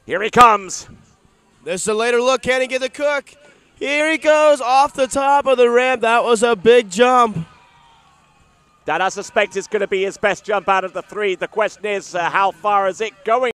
Here he comes. This is a later look. Can he get the cook? Here he goes off the top of the ramp. That was a big jump. That I suspect is going to be his best jump out of the three. The question is, how far is it going?